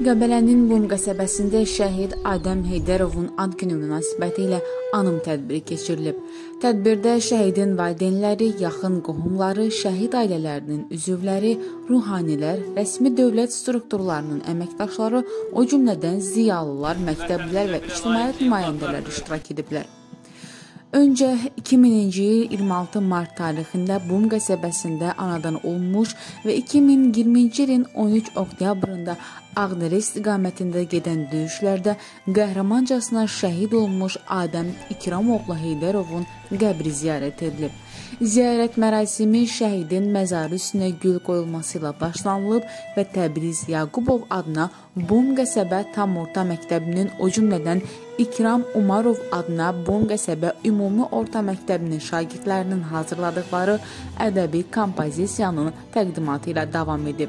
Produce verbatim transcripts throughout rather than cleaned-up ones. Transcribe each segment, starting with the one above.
Qəbələnin Qum qəsəbəsində şəhid Adəm Heydərovun ad günü münasibəti ilə anım tədbiri keçirilib. Tədbirdə şəhidin valideynləri, yaxın qohumları, şəhid ailələrinin üzvləri, ruhanilər, rəsmi dövlət strukturlarının əməkdaşları, o cümlədən ziyalılar, məktəblilər və ictimaiyyət nümayəndələri iştirak ediblər. Öncə iki mininci il iyirmi altı mart tarixində Qum qəsəbəsində anadan olmuş və iki min iyirminci ilin on üç oktyabrında Ağdərə istiqamətində gedən döyüşlərdə qəhrəmancasına şəhid olmuş Adəm İkramoğlu Heydərovun qəbri ziyarət edilib. Ziyarət mərasimi şəhidin məzarı üstünə gül qoyulması ilə başlanılıb və Təbriz Yaqubov adına Qum qəsəbə tam orta məktəbinin, o cümlədən İkram Umarov adına Qum qəsəbə ümumi orta məktəbinin şagirdlərinin hazırladıqları ədəbi kompozisiyanın təqdimatı ilə davam edib.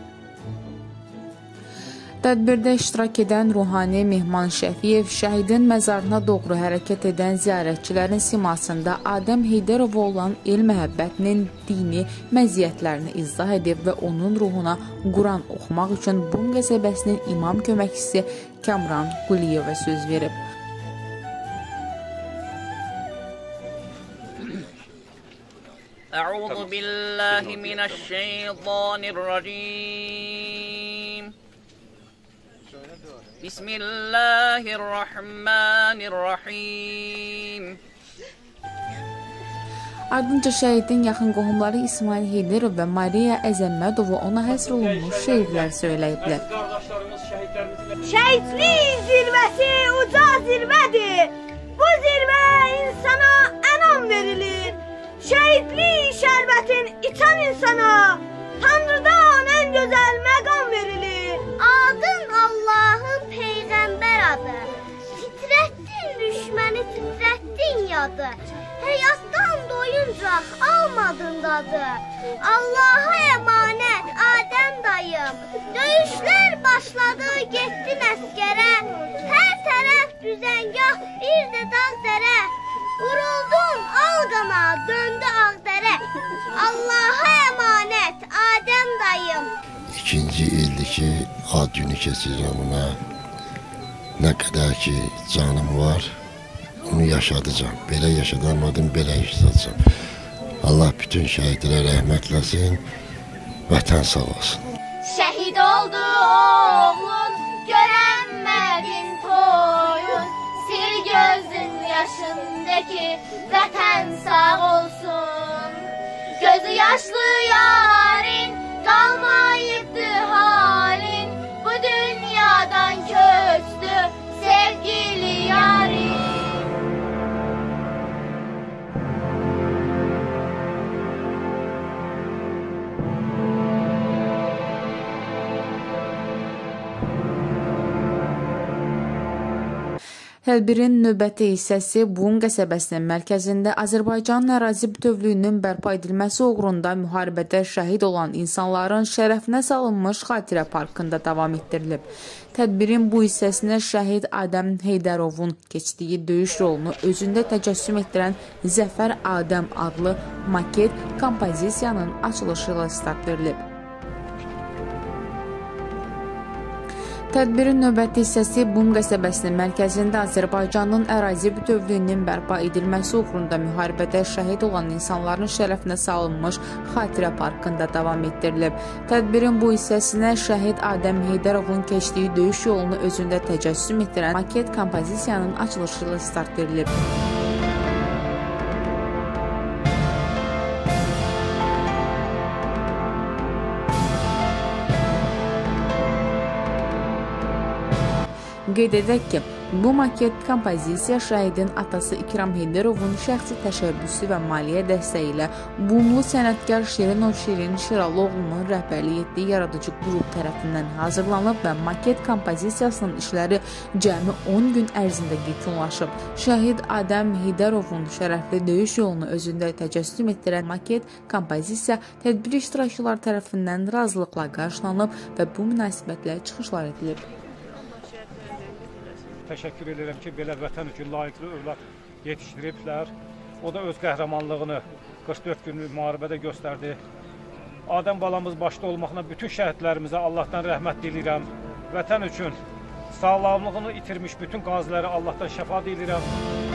Tədbirdə iştirak edən Ruhani Mehman Şəfiyev şəhidin məzarına doğru hərəkət edən ziyarətçilərin simasında Adəm Heydərova olan el məhəbbətinin dini məziyyətlərini izah edib və onun ruhuna Quran oxumaq üçün Qum qəsəbəsinin imam köməkçisi Kamran Quliyeva söz verib. Əuzu billahi mineşşeytanirracim. Bismillahirrahmanirrahim. Ardınca şəhidin yaxın qohumları İsmail Heydərov və Mariya Əzəmmədova ona həsr olunmuş şeirlər söyləyiblər. Şəhidlik zirvəsi uca zirvədir. Bu zirvə insana ənam verilir. Şəhidlik şərbətin içən insana Tanrıdan ən gözəl məqam verilir. Adın Allahın peyğəmbər adı. Titrətdin düşməni, titrətdin yadı. Həyatdan doyuncaq almadın dadı. Allaha əmanət Adəm dayım. Döyüşlər başladı, getdin əskərə. Hər tərəf düzəngah, bir də dağ dərə. Vuruldun alqana, döndü Ağdərə. Allaha əmanət Adəm dayım. İkinci ildir ki, ad günü keçirəm ona. Nə qədər ki, canım var, onu yaşadacağım. Belə yaşadamadım, belə yaşadacağım. Allah bütün şəhidlərə rəhmət eləsin, vətən sağ olsun. Şəhid oldu oğlun, görənmədin toyun. Sil gözün yaşındaki vətən sağ olsun. Gözü yaşlı yarın, qalmayıbdı halin. Bu dünyadan köçtü sevgili yarın. Tədbirin növbəti hissəsi Qum qəsəbəsinin mərkəzində Azərbaycanın ərazi bütövlüyünün bərpa edilməsi uğrunda müharibədə şəhid olan insanların şərəfinə salınmış xatirə parkında davam etdirilib. Tədbirin bu hissəsinə şəhid Adəm Heydərovun keçdiyi döyüş rolunu özündə təcəssüm etdirən Zəfər Adəm adlı maket kompozisiyanın açılışı ilə start verilib. Tədbirin növbəti hissəsi Qum qəsəbəsinin mərkəzində Azərbaycanın ərazi bütövlüyünün bərpa edilməsi uğrunda müharibədə şəhid olan insanların şərəfinə salınmış xatirə parkında davam etdirilib. Tədbirin bu hissəsinə şəhid Adəm Heydərovun keçdiyi döyüş yolunu özündə təcəssüm etdirən maket kompozisiyanın açılışı ilə start verilib. Qeyd edək ki, bu maket kompozisiya şəhidin atası İkram Heydərovun şəxsi təşəbbüsü və maliyyə dəstəyi ilə Qumlu sənətkar Şirinov Şirin Şiraloğlu'nun rəhbərlik etdiyi yaradıcı qrup tərəfindən hazırlanıb və maket kompozisiyasının işləri cəmi on gün ərzində yekunlaşıb. Şəhid Adəm Heydərovun şərəfli döyüş yolunu özündə təcəssüm etdirən maket kompozisiya tədbir iştirakçıları tərəfindən razılıqla qarşılanıb və bu münasibətlə çıxışlar edilib. Təşəkkür edirəm ki, belə vətən üçün layiqli övlad yetişdiriblər. O da öz qəhrəmanlığını qırx dörd günlük müharibədə göstərdi. Adəm balamız başda olmaqla bütün şəhidlərimizə Allahdan rəhmət diləyirəm. vətən üçün sağlamlığını itirmiş bütün qazilərə Allahdan şəfa dilirəm.